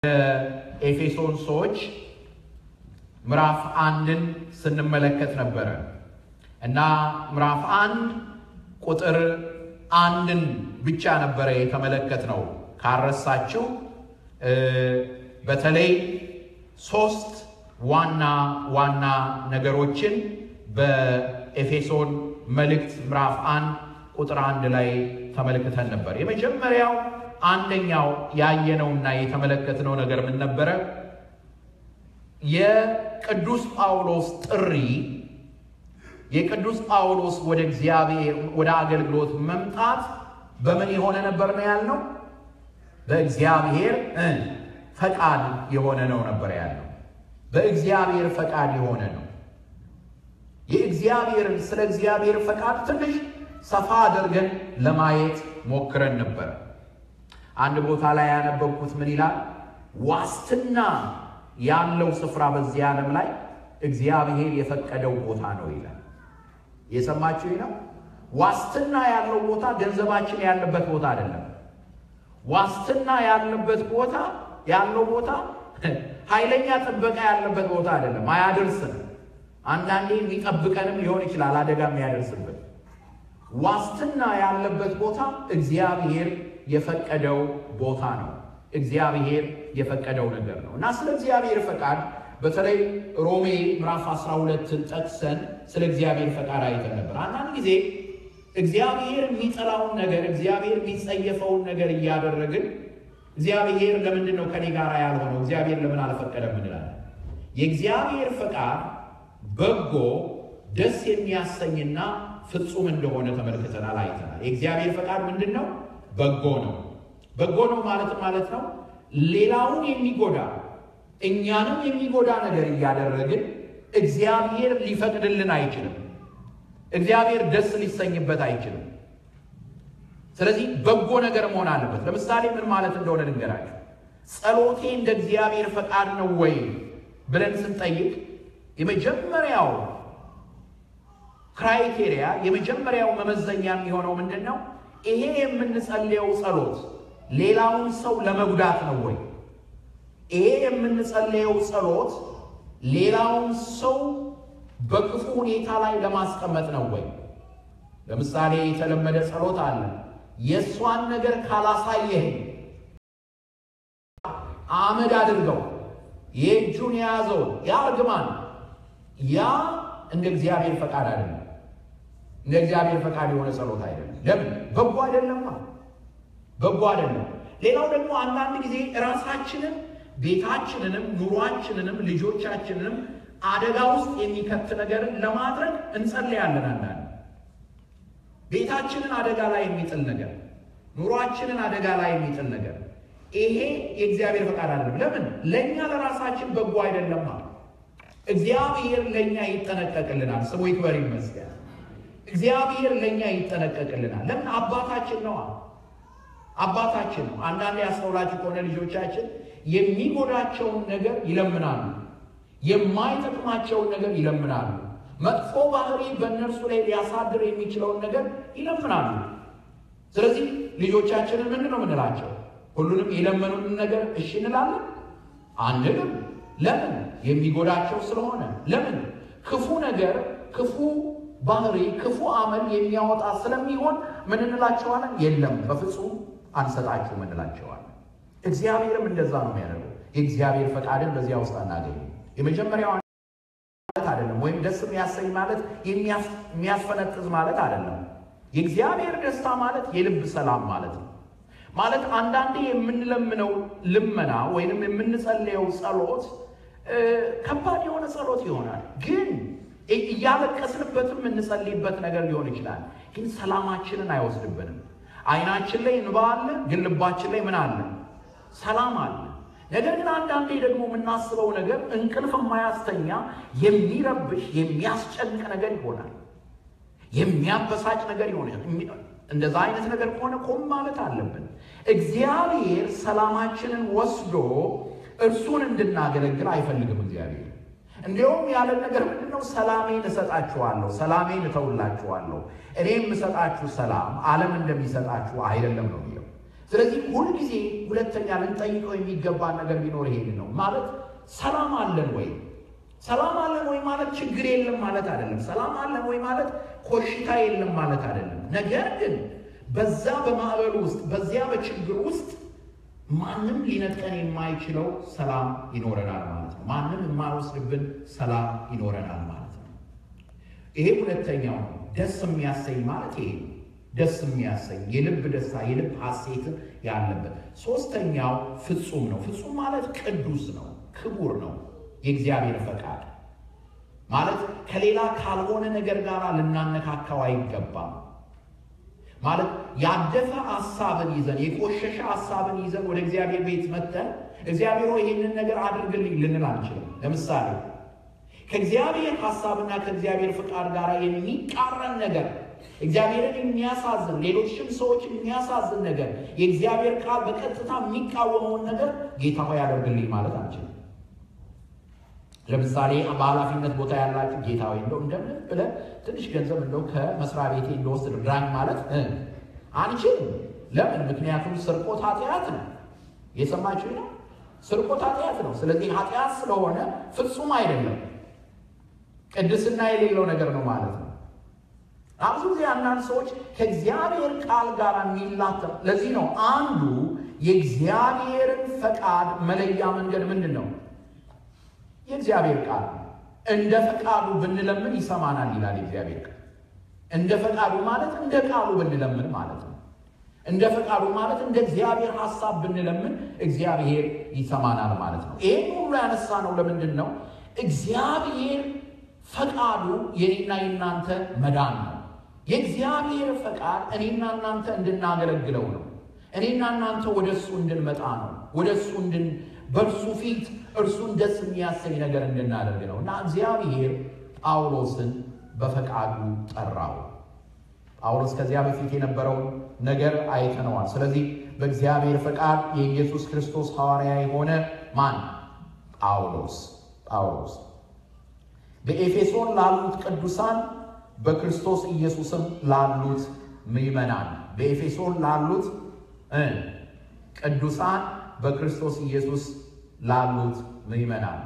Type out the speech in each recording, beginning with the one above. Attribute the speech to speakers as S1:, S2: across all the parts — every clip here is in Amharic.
S1: ኤፌሶን ሰዎች ምዕራፍ 1ን ስንመለከት ነበር እና ምዕራፍ 1 ቁጥር 1ን ብቻ ነበር የተመለከትነው ካረሳችሁ በተለይ 3 ዋና ነገሮችን በኤፌሶን መልእክት ምዕራፍ 1 ቁጥር 1 ላይ ተመልክተን ነበር። የመጀመሪያው አንደኛው ያየነውና የተመለከትነው ነገር ምን ነበር? የቅዱስ ጳውሎስ ጥሪ የቅዱስ ጳውሎስ ወደ እግዚአብሔር ወደ አገልግሎት መምጣት በምን የሆነ ነበር ነው ያልነው? በእግዚአብሔር ፈቃድ የሆነ ነው ነበር ያልነው። በእግዚአብሔር ፈቃድ የሆነ ነው። የእግዚአብሔርን ስለ እግዚአብሔር ፈቃድ ትንሽ ሰፋ አድርገን ለማየት ሞክረን ነበር። አንድ ቦታ ላይ ያነበብኩት ምን ይላል? ዋስትና ያለው ስፍራ በዚህ ዓለም ላይ እግዚአብሔር የፈቀደው ቦታ ነው ይላል። የሰማችሁ ነው? ዋስትና ያለው ቦታ ገንዘባችን ያለበት ቦታ አይደለም። ዋስትና ያለበት ቦታ ያለው ቦታ ኃይለኛ ጥበቃ ያለበት ቦታ አይደለም። አያደርስም። አንዳንዴ የሚጠብቀንም ሊሆን ይችላል አደጋም ያደርስበት። ዋስትና ያለበት ቦታ እግዚአብሔር የፈቀደው ቦታ ነው። እግዚአብሔር የፈቀደው ነገር ነው እና ስለ እግዚአብሔር ፈቃድ በተለይ ሮሜ ምዕራፍ 12ን ጠቅሰን ስለ እግዚአብሔር ፈቃድ አይተን ነበር። አንዳንድ ጊዜ እግዚአብሔር የሚጠላውን ነገር እግዚአብሔር የሚጸየፈውን ነገር እያደረግን እግዚአብሔር ለምንድን ነው ከኔ ጋር ያልሆነው? እግዚአብሔር ለምን አልፈቀደም እንላለን። የእግዚአብሔር ፈቃድ በጎ ደስ የሚያሰኝና ፍጹም እንደሆነ ተመልክተናል አይተናል። የእግዚአብሔር ፈቃድ ምንድነው? በጎ ነው። በጎ ነው ማለት ነው ሌላውን የሚጎዳ እኛንም የሚጎዳ ነገር እያደረግን እግዚአብሔር ሊፈቅድልን አይችልም። እግዚአብሔር ደስ ሊሰኝበት አይችልም። ስለዚህ በጎ ነገር መሆን አለበት። ለምሳሌ ምን ማለት እንደሆነ ልንገራችሁ። ጸሎቴ እንደ እግዚአብሔር ፈቃድ ነው ወይ ብለን ስንጠይቅ የመጀመሪያው ክራይቴሪያ የመጀመሪያው መመዘኛ የሚሆነው ምንድነው? ይሄ የምንጸልየው ጸሎት ሌላውን ሰው ለመጉዳት ነው ወይ? ይሄ የምንጸልየው ጸሎት ሌላውን ሰው በክፉ ሁኔታ ላይ ለማስቀመጥ ነው ወይ? ለምሳሌ የተለመደ ጸሎት አለ። የሷን ነገር ካላሳየህ አመድ አድርገው፣ የእጁን ያዘው ያርግማን። ያ እንደ እግዚአብሔር ፈቃድ አይደለም። እንደ እግዚአብሔር ፈቃድ የሆነ ጸሎት አይደለም። ለምን? በጎ አይደለም። በጎ አይደለም። ሌላው ደግሞ አንዳንድ ጊዜ ራሳችንን ቤታችንንም ኑሯችንንም ልጆቻችንንም አደጋ ውስጥ የሚከት ነገር ለማድረግ እንጸልያለን። አንዳንድ ቤታችንን አደጋ ላይ የሚጥል ነገር፣ ኑሯችንን አደጋ ላይ የሚጥል ነገር፣ ይሄ የእግዚአብሔር ፈቃድ አይደለም። ለምን? ለኛ ለራሳችን በጎ አይደለም። እግዚአብሔር ለኛ ይጠነቀቅልናል። ስሙ ይክበር ይመስገን። እግዚአብሔር ለኛ ይጠነቀቅልናል። ለምን? አባታችን ነው። አባታችን ነው። አንዳንዴ ያስተውላችሁ ከሆነ ልጆቻችን የሚጎዳቸውን ነገር ይለምናሉ፣ የማይጠቅማቸውን ነገር ይለምናሉ፣ መጥፎ ባህሪ በእነርሱ ላይ ሊያሳድር የሚችለውን ነገር ይለምናሉ። ስለዚህ ልጆቻችንን ምንድን ነው የምንላቸው? ሁሉንም የለመኑንን ነገር እሺ እንላለን? አንልም። ለምን? የሚጎዳቸው ስለሆነ። ለምን? ክፉ ነገር፣ ክፉ ባህሪ፣ ክፉ አመል የሚያወጣ ስለሚሆን ምን እንላቸዋለን? የለም በፍጹም አንሰጣችሁም እንላቸዋለን። እግዚአብሔርም እንደዛ ነው የሚያደርገው። የእግዚአብሔር ፈቃድን በዚያ ውስጥ አናገኝም። የመጀመሪያው ማለት አይደለም፣ ወይም ደስ የሚያሰኝ ማለት የሚያስፈነጥዝ ማለት አይደለም። የእግዚአብሔር ደስታ ማለት የልብ ሰላም ማለት ነው። ማለት አንዳንዴ የምንለምነው ልመና ወይንም የምንጸልየው ጸሎት ከባድ የሆነ ጸሎት ይሆናል። ግን እያለቀስንበትም የምንጸልይበት ነገር ሊሆን ይችላል። ግን ሰላማችንን አይወስድብንም። አይናችን ላይ እንባ አለ፣ ግን ልባችን ላይ ምን አለ? ሰላም አለ። ነገር ግን አንዳንዴ ደግሞ የምናስበው ነገር እንቅልፍ የማያስተኛ የሚረብሽ የሚያስጨንቅ ነገር ይሆናል። የሚያበሳጭ ነገር ይሆናል። እንደዛ አይነት ነገር ከሆነ ቆም ማለት አለብን። እግዚአብሔር ሰላማችንን ወስዶ እርሱን እንድናገለግል አይፈልግም። እግዚአብሔር እንዲያውም ያለ ነገር ምንድነው? ሰላሜን እሰጣችኋለሁ፣ ሰላሜን እተውላችኋለሁ፣ እኔ የምሰጣችሁ ሰላም ዓለም እንደሚሰጣችሁ አይደለም ነው የሚለው። ስለዚህ ሁሉ ጊዜ ሁለተኛ ልንጠይቀው የሚገባ ነገር ቢኖር ይሄ ነው ማለት ሰላም አለን ወይ? ሰላም አለን ወይ ማለት ችግር የለም ማለት አይደለም። ሰላም አለን ወይ ማለት ኮሽታ የለም ማለት አይደለም። ነገር ግን በዛ በማዕበሉ ውስጥ በዚያ በችግር ውስጥ ማንም ሊነጥቀን የማይችለው ሰላም ይኖረናል ማለት ነው። ማንም የማይወስድብን ሰላም ይኖረናል ማለት ነው። ይሄ ሁለተኛው ነው። ደስ የሚያሰኝ ማለት ይሄ ነው። ደስ የሚያሰኝ የልብ ደስታ የልብ ሐሴት ያለበት። ሶስተኛው ፍጹም ነው። ፍጹም ማለት ቅዱስ ነው፣ ክቡር ነው። የእግዚአብሔር ፈቃድ ማለት ከሌላ ካልሆነ ነገር ጋር ልናነካካው አይገባም። ማለት ያደፈ ሐሳብን ይዘን የቆሸሸ ሐሳብን ይዘን ወደ እግዚአብሔር ቤት መጥተን እግዚአብሔር ሆይ ይህንን ነገር አድርግልኝ ልንል አንችልም። ለምሳሌ ከእግዚአብሔር ሐሳብና ከእግዚአብሔር ፈቃድ ጋር የሚቃረን ነገር እግዚአብሔርን የሚያሳዝን ሌሎችም ሰዎች የሚያሳዝን ነገር የእግዚአብሔር ቃል በቀጥታ የሚቃወመውን ነገር ጌታ ሆይ ያደርግልኝ ማለት አንችልም። ለምሳሌ በኃላፊነት ቦታ ያላችሁ ጌታ ሆይ እንደው እንደምን ብለህ ትንሽ ገንዘብ እንደው ከመስሪያ ቤቴ እንደወስድ እርዳኝ ማለት አንችልም። ለምን? ምክንያቱም ስርቆት ኃጢአት ነው። የሰማችሁ ነው። ስርቆት ኃጢአት ነው። ስለዚህ ኃጢአት ስለሆነ ፍጹም አይደለም፣ ቅድስና የሌለው ነገር ነው ማለት ነው። ብዙ ጊዜ አንዳንድ ሰዎች ከእግዚአብሔር ቃል ጋር የሚላተም ለዚህ ነው አንዱ የእግዚአብሔርን ፈቃድ መለያ መንገድ ምንድን ነው? የእግዚአብሔር ቃል እንደ ፈቃዱ ብንለምን ይሰማናል ይላል የእግዚአብሔር ቃል። እንደ ፈቃዱ ማለት እንደ ቃሉ ብንለምን ማለት ነው። እንደ ፈቃዱ ማለት እንደ እግዚአብሔር ሐሳብ ብንለምን እግዚአብሔር ይሰማናል ማለት ነው። ይሄን ሁሉ ያነሳ ነው ለምንድን ነው? እግዚአብሔር ፈቃዱ የኔና የናንተ መዳን ነው። የእግዚአብሔር ፈቃድ እኔና እናንተ እንድናገለግለው ነው። እኔና እናንተ ወደሱ እንድንመጣ ነው። ወደሱ በእርሱ ፊት እርሱን ደስ የሚያሰኝ ነገር እንድናደርግ ነው። እና እግዚአብሔር ጳውሎስን በፈቃዱ ጠራው። ጳውሎስ ከዚያ በፊት የነበረውን ነገር አይተነዋል። ስለዚህ በእግዚአብሔር ፈቃድ የኢየሱስ ክርስቶስ ሐዋርያ የሆነ ማን? ጳውሎስ በኤፌሶን ላሉት ቅዱሳን በክርስቶስ ኢየሱስም ላሉት ምዕመናን በኤፌሶን ላሉት ቅዱሳን በክርስቶስ ኢየሱስ ላሉት ምዕመናን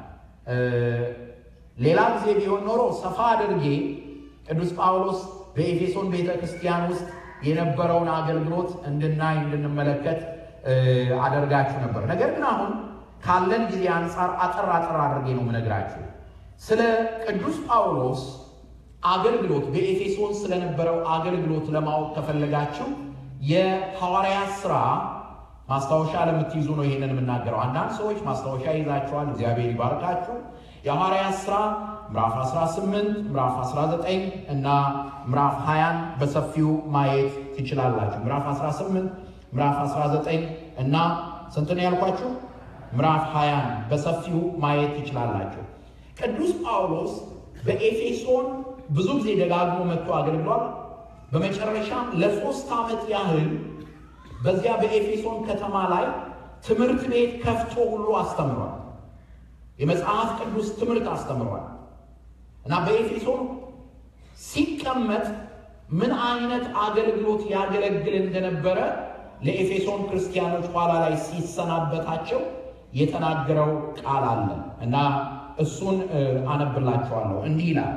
S1: ሌላ ጊዜ ቢሆን ኖሮ ሰፋ አድርጌ ቅዱስ ጳውሎስ በኤፌሶን ቤተ ክርስቲያን ውስጥ የነበረውን አገልግሎት እንድንመለከት አደርጋችሁ ነበር። ነገር ግን አሁን ካለን ጊዜ አንፃር አጠር አድርጌ ነው የምነግራችሁ። ስለ ቅዱስ ጳውሎስ አገልግሎት በኤፌሶን ስለነበረው አገልግሎት ለማወቅ ከፈለጋችሁ የሐዋርያት ሥራ ማስታወሻ ለምትይዙ ነው ይሄንን የምናገረው። አንዳንድ ሰዎች ማስታወሻ ይዛችኋል፣ እግዚአብሔር ይባርካችሁ። የሐዋርያት ሥራ ምዕራፍ 18 ምዕራፍ 19 እና ምዕራፍ 20 በሰፊው ማየት ትችላላችሁ። ምዕራፍ 18 ምዕራፍ 19 እና ስንት ነው ያልኳችሁ? ምዕራፍ 20 በሰፊው ማየት ትችላላችሁ። ቅዱስ ጳውሎስ በኤፌሶን ብዙ ጊዜ ደጋግሞ መጥቶ አገልግሏል። በመጨረሻም ለ3 ዓመት ያህል በዚያ በኤፌሶን ከተማ ላይ ትምህርት ቤት ከፍቶ ሁሉ አስተምሯል። የመጽሐፍ ቅዱስ ትምህርት አስተምሯል። እና በኤፌሶን ሲቀመጥ ምን አይነት አገልግሎት ያገለግል እንደነበረ ለኤፌሶን ክርስቲያኖች ኋላ ላይ ሲሰናበታቸው የተናገረው ቃል አለ እና እሱን አነብላችኋለሁ። እንዲህ ይላል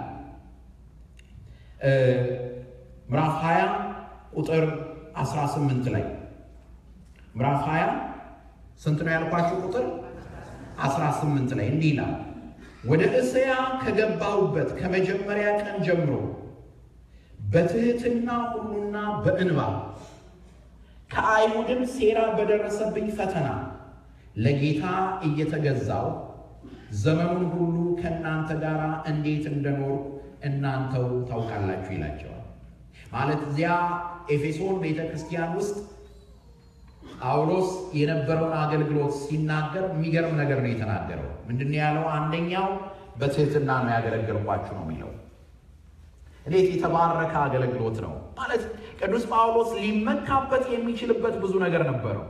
S1: ምዕራፍ 20 ቁጥር 18 ላይ ምዕራፍ 20 ስንት ነው ያልኳችሁ? ቁጥር 18 ላይ እንዲህ ይላል ወደ እስያ ከገባሁበት ከመጀመሪያ ቀን ጀምሮ በትህትና ሁሉና በእንባ ከአይሁድም ሴራ በደረሰብኝ ፈተና ለጌታ እየተገዛው ዘመኑን ሁሉ ከእናንተ ጋር እንዴት እንደኖር እናንተው ታውቃላችሁ ይላቸዋል። ማለት እዚያ ኤፌሶን ቤተ ክርስቲያን ውስጥ ጳውሎስ የነበረውን አገልግሎት ሲናገር የሚገርም ነገር ነው የተናገረው። ምንድን ያለው? አንደኛው በትህትና ነው ያገለገልኳችሁ ነው የሚለው። እንዴት የተባረከ አገልግሎት ነው ማለት። ቅዱስ ጳውሎስ ሊመካበት የሚችልበት ብዙ ነገር ነበረው።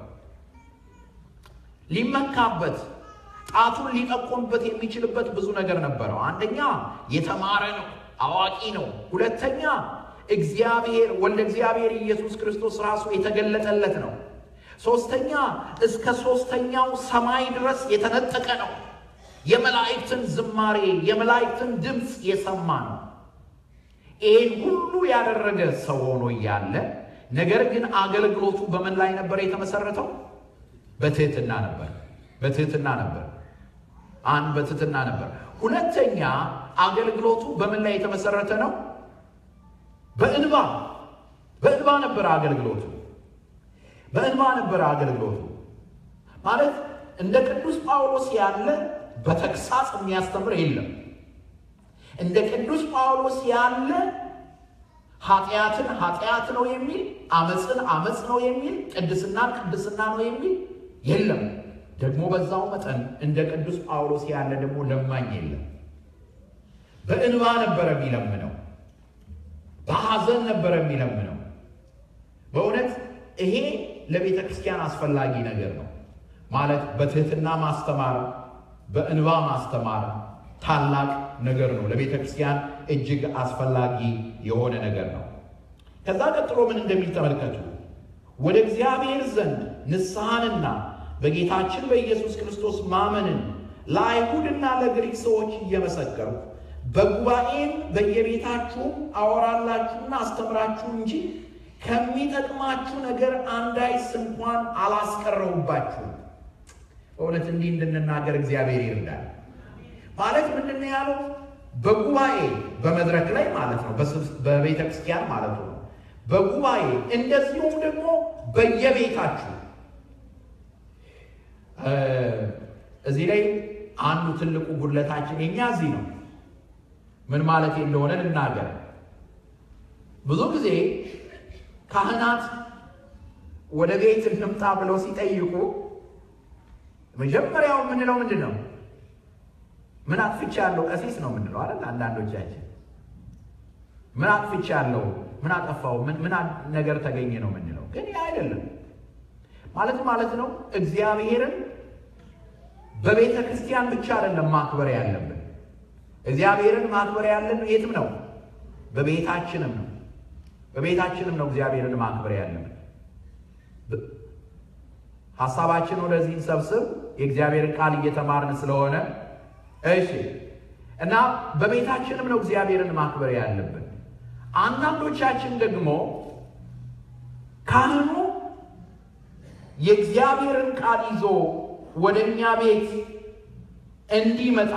S1: ሊመካበት ጣቱን ሊጠቆምበት የሚችልበት ብዙ ነገር ነበረው። አንደኛ የተማረ ነው፣ አዋቂ ነው። ሁለተኛ እግዚአብሔር ወልደ እግዚአብሔር ኢየሱስ ክርስቶስ ራሱ የተገለጠለት ነው። ሶስተኛ እስከ ሶስተኛው ሰማይ ድረስ የተነጠቀ ነው። የመላእክትን ዝማሬ የመላእክትን ድምፅ የሰማ ነው። ይህን ሁሉ ያደረገ ሰው ሆኖ እያለ ነገር ግን አገልግሎቱ በምን ላይ ነበር የተመሰረተው? በትህትና ነበር። በትህትና ነበር። በትህትና ነበር። ሁለተኛ አገልግሎቱ በምን ላይ የተመሰረተ ነው? በእንባ ነበር አገልግሎቱ። በእንባ ነበር አገልግሎቱ። ማለት እንደ ቅዱስ ጳውሎስ ያለ በተግሳጽ የሚያስተምር የለም። እንደ ቅዱስ ጳውሎስ ያለ ኃጢአትን ኃጢአት ነው የሚል፣ አመፅን አመፅ ነው የሚል፣ ቅድስናን ቅድስና ነው የሚል የለም። ደግሞ በዛው መጠን እንደ ቅዱስ ጳውሎስ ያለ ደግሞ ለማኝ የለም። በእንባ ነበር የሚለምነው። በሐዘን ነበር የሚለምነው። በእውነት ይሄ ለቤተ ክርስቲያን አስፈላጊ ነገር ነው። ማለት በትህትና ማስተማር፣ በእንባ ማስተማር ታላቅ ነገር ነው። ለቤተ ክርስቲያን እጅግ አስፈላጊ የሆነ ነገር ነው። ከዛ ቀጥሎ ምን እንደሚል ተመልከቱ። ወደ እግዚአብሔር ዘንድ ንስሐንና በጌታችን በኢየሱስ ክርስቶስ ማመንን ለአይሁድና ለግሪክ ሰዎች እየመሰከርኩ በጉባኤም በየቤታችሁም አወራላችሁና አስተምራችሁ እንጂ ከሚጠቅማችሁ ነገር አንዳይስ እንኳን አላስቀረውባችሁም። በእውነት እንዲህ እንድንናገር እግዚአብሔር ይርዳል። ማለት ምንድነው ያለው? በጉባኤ በመድረክ ላይ ማለት ነው፣ በቤተ ክርስቲያን ማለት ነው። በጉባኤ እንደዚሁም ደግሞ በየቤታችሁ። እዚህ ላይ አንዱ ትልቁ ጉድለታችን የኛ እዚህ ነው። ምን ማለት እንደሆነ ልናገር። ብዙ ጊዜ ካህናት ወደ ቤት እንምጣ ብለው ሲጠይቁ መጀመሪያው ምንለው ምንድነው? ምን አጥፍቻለሁ ቀሲስ ነው ምንለው አይደል? አንዳንዶቻችን ምን አጥፍቻለሁ፣ ምን አጠፋው፣ ምን ነገር ተገኘ ነው ምንለው። ግን ያ አይደለም ማለት ነው። እግዚአብሔርን በቤተ ክርስቲያን ብቻ አይደለም ማክበር ያለብን። እግዚአብሔርን ማክበር ያለን የትም ነው? በቤታችንም ነው። በቤታችንም ነው እግዚአብሔርን ማክበር ያለብን። ሐሳባችን ወደዚህ ሰብስብ የእግዚአብሔርን ቃል እየተማርን ስለሆነ እሺ። እና በቤታችንም ነው እግዚአብሔርን ማክበር ያለብን። አንዳንዶቻችን ደግሞ ካህኑ የእግዚአብሔርን ቃል ይዞ ወደኛ ቤት እንዲመጣ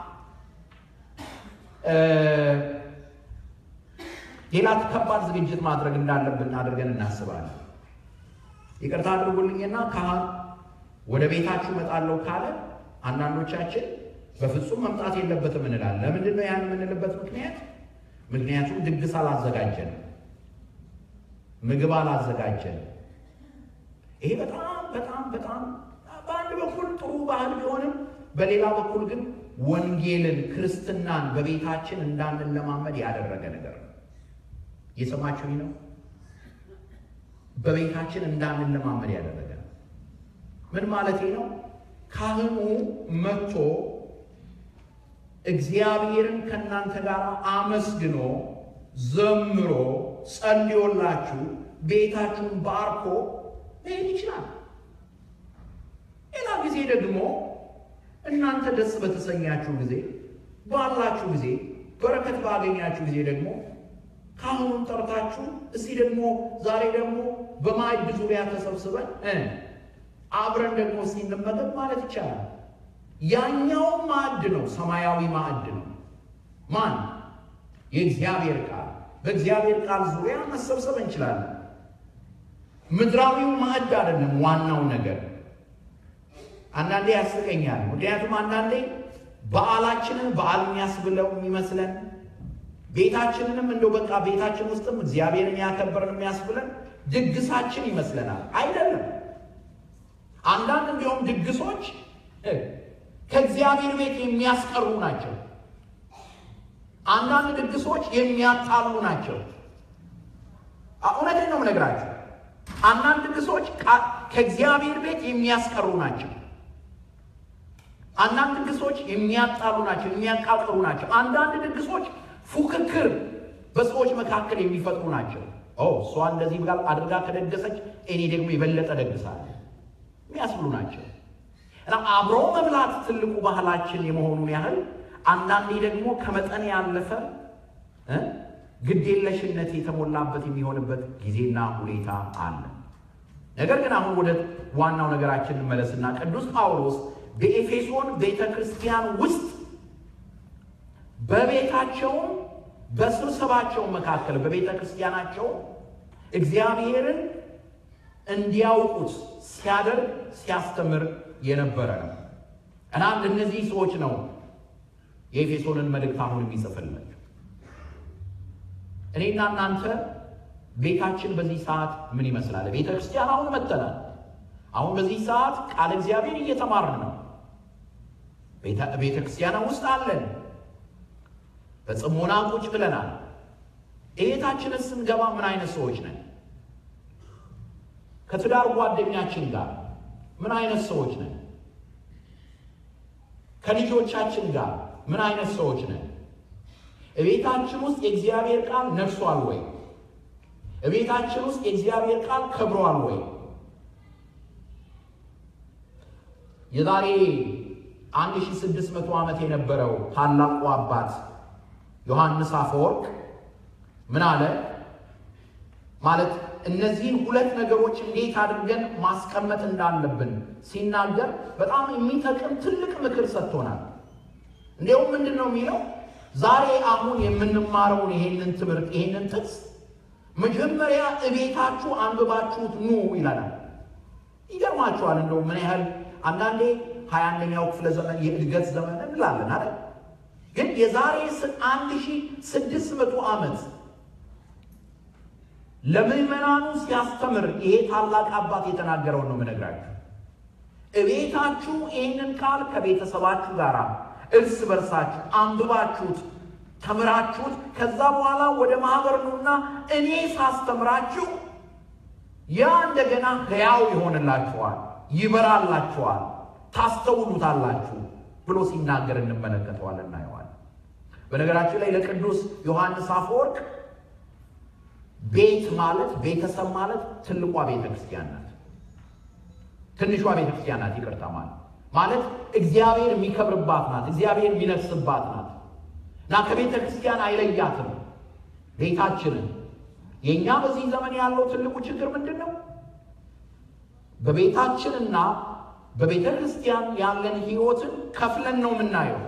S1: ሌላ ከባድ ዝግጅት ማድረግ እንዳለብን አድርገን እናስባለን። ይቅርታ አድርጉልኝና ካህን ወደ ቤታችሁ እመጣለሁ ካለ አንዳንዶቻችን በፍጹም መምጣት የለበትም እንላለን። ለምንድን ነው ያን የምንልበት ምክንያት? ምክንያቱም ድግስ አላዘጋጀንም፣ ምግብ አላዘጋጀንም። ይሄ በጣም በአንድ በኩል ጥሩ ባህል ቢሆንም በሌላ በኩል ግን ወንጌልን ክርስትናን በቤታችን እንዳንለማመድ ያደረገ ነገር ነው። የሰማችሁኝ ነው? በቤታችን እንዳንለማመድ ያደረገ ነው። ምን ማለት ነው? ካህኑ መጥቶ እግዚአብሔርን ከናንተ ጋር አመስግኖ ዘምሮ ጸልዮላችሁ ቤታችሁን ባርኮ መሄድ ይችላል። ሌላ ጊዜ ደግሞ እናንተ ደስ በተሰኛችሁ ጊዜ፣ ባላችሁ ጊዜ፣ በረከት ባገኛችሁ ጊዜ ደግሞ ካህኑን ጠርታችሁ እስቲ ደግሞ ዛሬ ደግሞ በማዕድ ዙሪያ ተሰብስበን አብረን ደግሞ እስቲ እንመገብ ማለት ይቻላል። ያኛው ማዕድ ነው፣ ሰማያዊ ማዕድ ነው። ማን? የእግዚአብሔር ቃል። በእግዚአብሔር ቃል ዙሪያ መሰብሰብ እንችላለን። ምድራዊው ማዕድ አይደለም ዋናው ነገር። አንዳንዴ ያስቀኛል። ምክንያቱም አንዳንዴ በዓላችንን በዓል የሚያስብለው የሚመስለን ቤታችንንም እንደው በቃ ቤታችን ውስጥም እግዚአብሔርን ያከበርን የሚያስብለን ድግሳችን ይመስለናል። አይደለም። አንዳንድ እንዲሁም ድግሶች ከእግዚአብሔር ቤት የሚያስቀሩ ናቸው። አንዳንድ ድግሶች የሚያጣሉ ናቸው። እውነቴን ነው የምነግራችሁ። አንዳንድ ድግሶች ከእግዚአብሔር ቤት የሚያስቀሩ ናቸው። አንዳንድ ድግሶች የሚያጣሉ ናቸው፣ የሚያቃቅሩ ናቸው። አንዳንድ ድግሶች ፉክክር በሰዎች መካከል የሚፈጥሩ ናቸው። እሷ እንደዚህ ብላ አድርጋ ከደገሰች እኔ ደግሞ የበለጠ ደግሳለሁ። የሚያስብሉ ናቸው። እና አብሮ መብላት ትልቁ ባህላችን የመሆኑን ያህል አንዳንዴ ደግሞ ከመጠን ያለፈ ግዴለሽነት የተሞላበት የሚሆንበት ጊዜና ሁኔታ አለ። ነገር ግን አሁን ወደ ዋናው ነገራችን እንመለስና ቅዱስ ጳውሎስ በኤፌሶን ቤተክርስቲያን ውስጥ በቤታቸው በስብሰባቸው መካከል በቤተክርስቲያናቸው እግዚአብሔርን እንዲያውቁት ሲያደርግ ሲያስተምር የነበረ ነው። እና እነዚህ ሰዎች ነው የኤፌሶንን መልእክት አሁን የሚጽፍልን። እኔና እናንተ ቤታችን በዚህ ሰዓት ምን ይመስላል? ቤተክርስቲያን አሁን መጥተናል። አሁን በዚህ ሰዓት ቃል እግዚአብሔር እየተማርን ነው። ቤተክርስቲያን ውስጥ አለን። በጽሞና ቁጭ ብለናል። ቤታችንን ስንገባ ምን አይነት ሰዎች ነን? ከትዳር ጓደኛችን ጋር ምን አይነት ሰዎች ነን? ከልጆቻችን ጋር ምን አይነት ሰዎች ነን? ቤታችን ውስጥ የእግዚአብሔር ቃል ነግሷል ወይ? ቤታችን ውስጥ የእግዚአብሔር ቃል ከብሯል ወይ? የዛሬ 1600 ዓመት የነበረው ታላቁ አባት ዮሐንስ አፈወርቅ ምን አለ? ማለት እነዚህን ሁለት ነገሮች እንዴት አድርገን ማስቀመጥ እንዳለብን ሲናገር በጣም የሚጠቅም ትልቅ ምክር ሰጥቶናል። እንዴውም ምንድነው የሚለው? ዛሬ አሁን የምንማረውን ይሄንን ትምህርት ይሄንን ጥቅስ መጀመሪያ እቤታችሁ አንብባችሁት ኑ ይላል። ይገርማችኋል እንደው ምን ያህል አንዳንዴ 21ኛው ክፍለ ዘመን የእድገት ዘመን እንላለን አይደል? ግን የዛሬ 1600 ዓመት ለምዕመናኑ ሲያስተምር ይሄ ታላቅ አባት የተናገረው ነው የምነግራችሁ። እቤታችሁ ይሄንን ቃል ከቤተሰባችሁ ጋር እርስ በርሳችሁ አንብባችሁት ተምራችሁት ከዛ በኋላ ወደ ማህበር ነውና እኔ ሳስተምራችሁ ያ እንደገና ሕያው ይሆንላችኋል፣ ይበራላችኋል፣ ታስተውሉታላችሁ ብሎ ሲናገር እንመለከተዋለን እናየዋለን። በነገራችን ላይ ለቅዱስ ዮሐንስ አፈወርቅ ቤት ማለት ቤተሰብ ማለት ትልቋ ቤተክርስቲያን ናት። ትንሿ ቤተክርስቲያን ናት ይቅርታ ማለት እግዚአብሔር የሚከብርባት ናት፣ እግዚአብሔር የሚነግስባት ናት። እና ከቤተክርስቲያን አይለያትም ቤታችንን። የኛ በዚህ ዘመን ያለው ትልቁ ችግር ምንድነው? በቤታችንና በቤተክርስቲያን ያለን ህይወትን ከፍለን ነው የምናየው።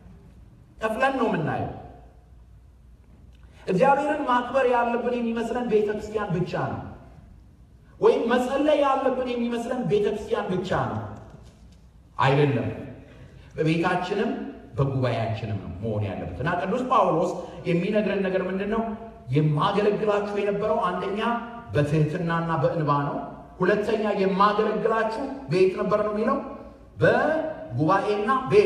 S1: እግዚአብሔርን ማክበር ያለብን የሚመስለን ቤተክርስቲያን ብቻ ነው፣ ወይም መጸለይ ያለብን የሚመስለን ቤተክርስቲያን ብቻ ነው። አይደለም። በቤታችንም በጉባኤያችንም ነው መሆን ያለበት። እና ቅዱስ ጳውሎስ የሚነግረን ነገር ምንድነው? የማገለግላችሁ የነበረው አንደኛ በትህትናና በእንባ ነው። ሁለተኛ የማገለግላችሁ ቤት ነበር ነው የሚለው። በጉባኤና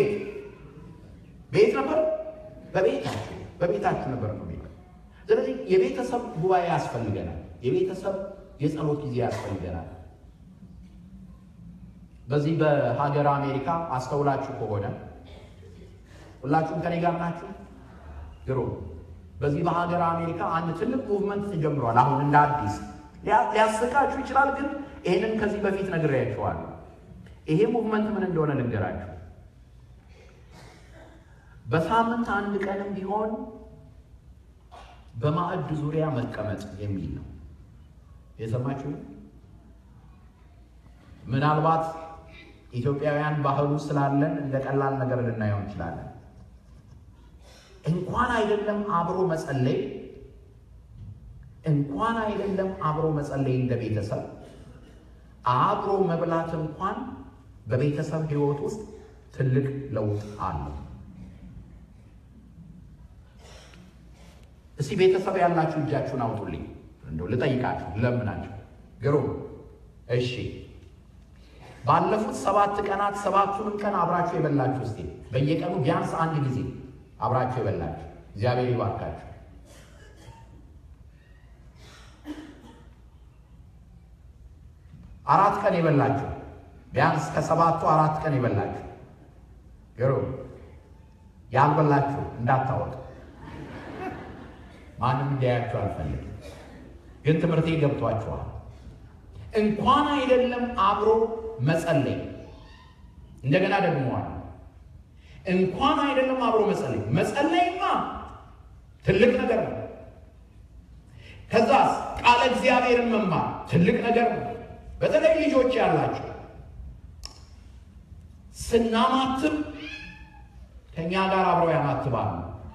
S1: ቤት ነበር፣ በቤታችሁ ነበር ነው የሚለው። ስለዚህ የቤተሰብ ጉባኤ ያስፈልገናል። የቤተሰብ የጸሎት ጊዜ ያስፈልገናል። በዚህ በሀገር አሜሪካ አስተውላችሁ ከሆነ ሁላችሁም ከኔ ጋር ናችሁ? ድሮ በዚህ በሀገር አሜሪካ አንድ ትልቅ ሙቭመንት ተጀምሯል። አሁን እንደ አዲስ ሊያስቃችሁ ይችላል፣ ግን ይሄንን ከዚህ በፊት ነግሬያችኋለሁ። ይሄ ሙቭመንት ምን እንደሆነ ልንገራችሁ። በሳምንት አንድ ቀንም ቢሆን በማዕድ ዙሪያ መቀመጥ የሚል ነው። የሰማችሁ? ምናልባት ኢትዮጵያውያን ባህሉ ስላለን እንደ ቀላል ነገር ልናየው እንችላለን። እንኳን አይደለም አብሮ መጸለይ እንደ ቤተሰብ አብሮ መብላት እንኳን በቤተሰብ ህይወት ውስጥ ትልቅ ለውጥ አለው። እስቲ ቤተሰብ ያላችሁ እጃችሁን አውጡልኝ። እንደው ልጠይቃችሁ ለምናችሁ ግሩም። እሺ ባለፉት 7 ቀናት 7ቱንም ቀን አብራችሁ የበላችሁ እስቲ በየቀኑ ቢያንስ አንድ ጊዜ አብራችሁ የበላችሁ እግዚአብሔር ይባርካችሁ። አራት ቀን የበላችሁ ቢያንስ ከ7ቱ 4 ቀን የበላችሁ ግሩም። ያልበላችሁ እንዳታወጡ፣ ማንም እንዲያያችሁ አልፈልግም። ግን ትምህርቴ ገብቷችኋል። እንኳን አይደለም አብሮ መጸለይ። እንደገና ደግመዋል። እንኳን አይደለም አብሮ መጸለይ፣ መጸለይማ ትልቅ ነገር ነው። ከዛስ ቃለ እግዚአብሔርን መማር ትልቅ ነገር ነው። በተለይ ልጆች ያላችሁ ስናማትብ ከኛ ጋር አብረው ያማትባሉ።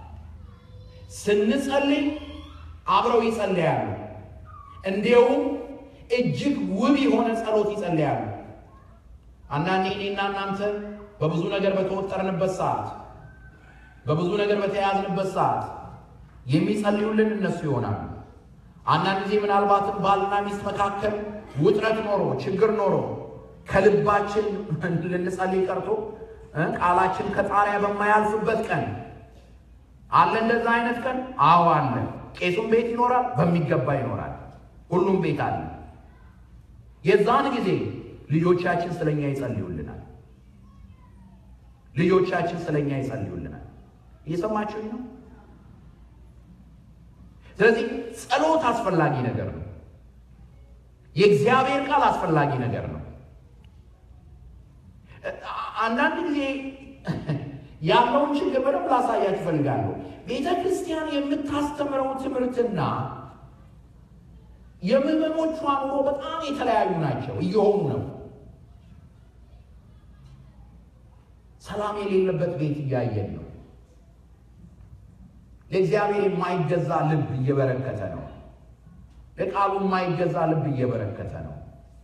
S1: ስንጸልይ አብረው ይጸልያሉ። እንዲያውም እጅግ ውብ የሆነ ጸሎት ይጸልያሉ። አንዳንዴ እኔና እናንተ በብዙ ነገር በተወጠርንበት ሰዓት፣ በብዙ ነገር በተያያዝንበት ሰዓት የሚጸልዩልን እነሱ ይሆናሉ። አንዳንድ ጊዜ ምናልባትም ባልና ሚስት መካከል ውጥረት ኖሮ ችግር ኖሮ ከልባችን ልንጸልይ ቀርቶ ቃላችን ከጣሪያ በማያልፍበት ቀን አለ። እንደዛ አይነት ቀን አዎ አለ። ቄሱም ቤት ይኖራል፣ በሚገባ ይኖራል፣ ሁሉም ቤት አለ። የዛን ጊዜ ልጆቻችን ስለኛ ይጸልዩልናል። ልጆቻችን ስለኛ ይጸልዩልናል። እየሰማችሁኝ ነው? ስለዚህ ጸሎት አስፈላጊ ነገር ነው። የእግዚአብሔር ቃል አስፈላጊ ነገር ነው። አንዳንድ ጊዜ ያለውን ችግር በደንብ ላሳያችሁ እፈልጋለሁ። ቤተ ክርስቲያን የምታስተምረው ትምህርትና የምዕመኖቿ ኑሮ በጣም የተለያዩ ናቸው፣ እየሆኑ ነው። ሰላም የሌለበት ቤት እያየን ነው። ለእግዚአብሔር የማይገዛ ልብ እየበረከተ ነው። ለቃሉ የማይገዛ ልብ እየበረከተ ነው።